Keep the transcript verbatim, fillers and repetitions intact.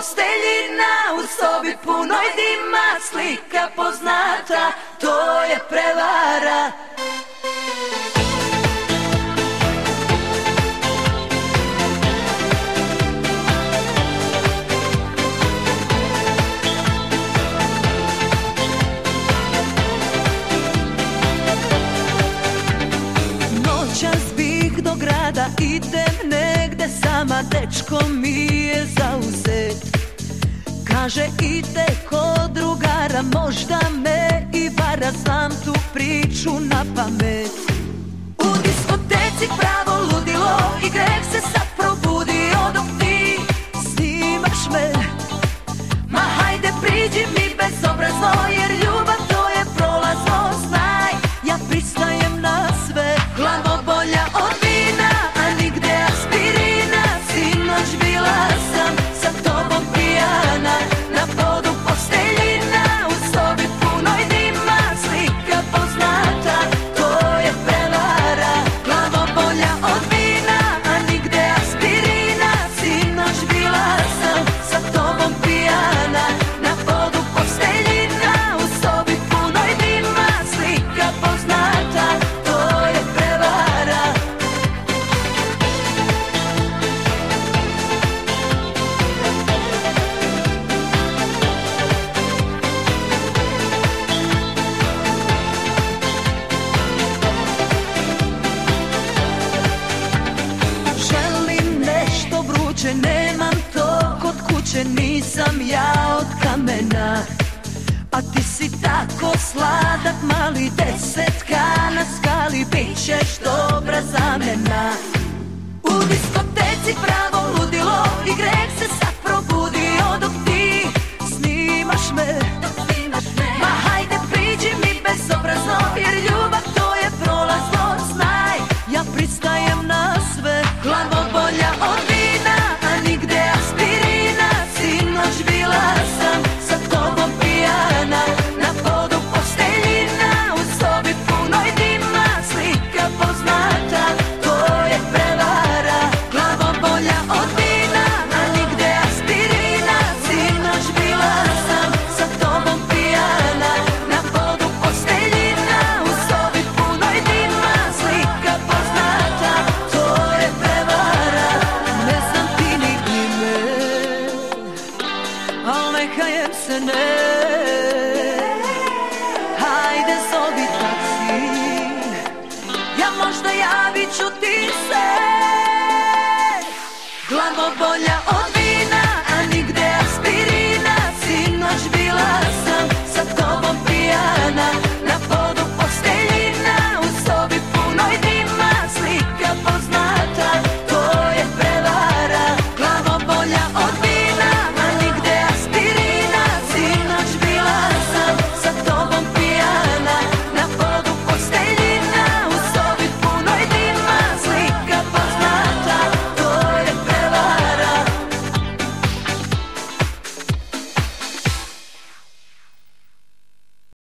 posteljina, u sobi punoj dima, slika poznata, to je prevara. Noćas bih do grada, idem negde sama, dečko mi je zauzet. Kaže ide kod drugara, možda me i vara, znam tu priču na pamet. U diskoteci pravo ludilo i greh se sad probudio dok ti snimaš me. Ma hajde priđi mi bezobrazno, jer ljubav to je prolazno. Znaj, ja pristajem na sve, glavobolja od vina, a nigde aspirina. Sinoć bila sam sa tobom pijana, na podu posteljina, u sobi punoj dima, slika poznata, to je prevara. Glavobolja od vina, a nigde aspirina. Sinoć bila sam sa tobom pijana, na podu posteljina, u sobi punoj dima, slika poznata, to je prevara. Želim nešto vruće, nemam to kod kuće, nisam ja od kamena. A ti si tako sladak, mali, desetka na skali, bit ćeš dobra zamena. U diskoteci pravo ludilo i greh se sad probudio dok ti snimaš me. Ma hajde priđi mi bezobrazno, jer ljubav to je prolazno. Znaj, ja pristajem na sve, glavobolja od vina, a nigde aspirina. Sinoć bila sam sa tobom pijana, na podu posteljina, u sobi punoj dima, slika poznata, to je prevara. Glavobolja od vina, a nigde aspirina. Sinoć bila sam sa tobom pijana, na podu posteljina, u sobi punoj dima, slika poznata, to je prevara. Ne znam ti ni ime, al nekajem se ne. Hajde zovi taksi, ja možda javit ću ti